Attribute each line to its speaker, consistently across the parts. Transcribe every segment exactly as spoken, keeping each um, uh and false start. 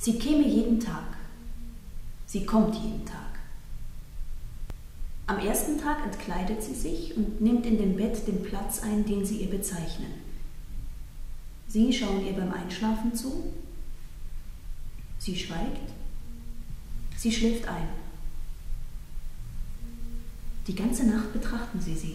Speaker 1: Sie käme jeden Tag. Sie kommt jeden Tag. Am ersten Tag entkleidet sie sich und nimmt in dem Bett den Platz ein, den sie ihr bezeichnen. Sie schauen ihr beim Einschlafen zu. Sie schweigt. Sie schläft ein. Die ganze Nacht betrachten sie sie.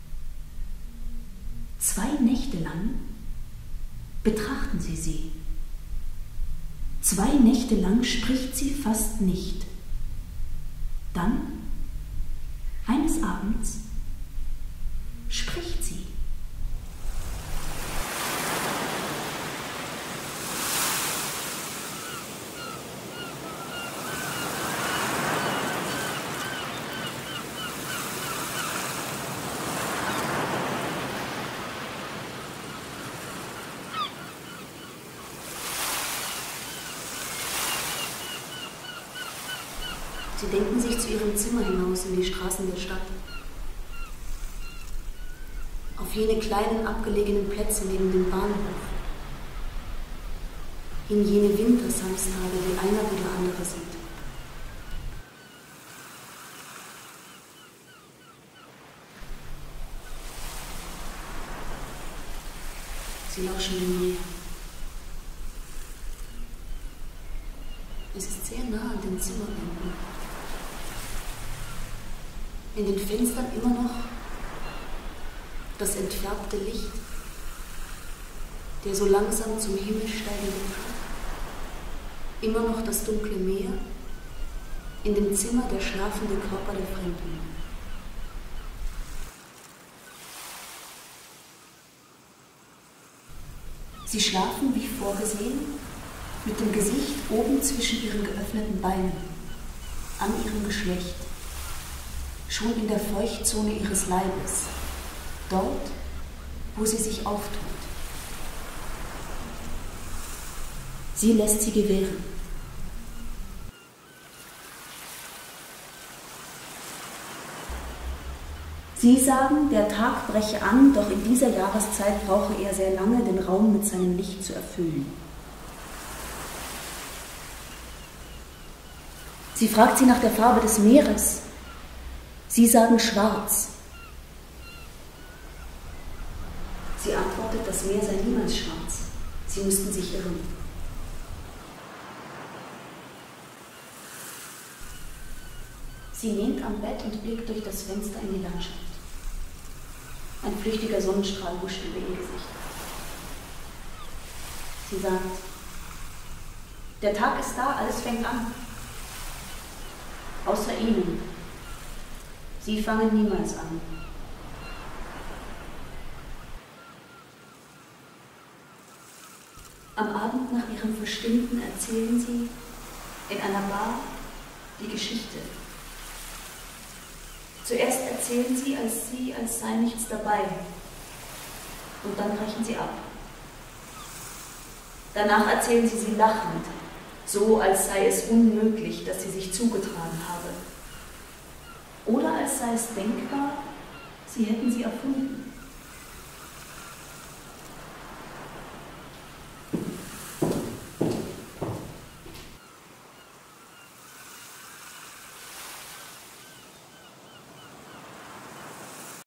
Speaker 1: Zwei Nächte lang betrachten sie sie. Zwei Nächte lang spricht sie fast nicht. Dann, eines Abends, spricht sie. Sie denken sich zu ihrem Zimmer hinaus in die Straßen der Stadt. Auf jene kleinen abgelegenen Plätze neben dem Bahnhof. In jene Wintersamstage, die einer wie der andere sieht. Sie lauschen dem Meer. Es ist sehr nah an den Zimmerwänden. In den Fenstern immer noch das entfärbte Licht, der so langsam zum Himmel steigende Tag. Immer noch das dunkle Meer, in dem Zimmer der schlafende Körper der Fremden. Sie schlafen wie vorgesehen, mit dem Gesicht oben zwischen ihren geöffneten Beinen, an ihrem Geschlecht. Schon in der Feuchtzone ihres Leibes, dort, wo sie sich auftut. Sie lässt sie gewähren. Sie sagen, der Tag breche an, doch in dieser Jahreszeit brauche er sehr lange, den Raum mit seinem Licht zu erfüllen. Sie fragt sie nach der Farbe des Meeres. Sie sagen schwarz. Sie antwortet, das Meer sei niemals schwarz. Sie müssten sich irren. Sie lehnt am Bett und blickt durch das Fenster in die Landschaft. Ein flüchtiger Sonnenstrahl huscht über ihr Gesicht. Sie sagt, der Tag ist da, alles fängt an. Außer Ihnen. Sie fangen niemals an. Am Abend nach ihrem Verschwinden erzählen sie in einer Bar die Geschichte. Zuerst erzählen sie, als sie, als sei nichts dabei. Und dann brechen sie ab. Danach erzählen sie sie lachend, so als sei es unmöglich, dass sie sich zugetragen habe. Oder als sei es denkbar, sie hätten sie erfunden.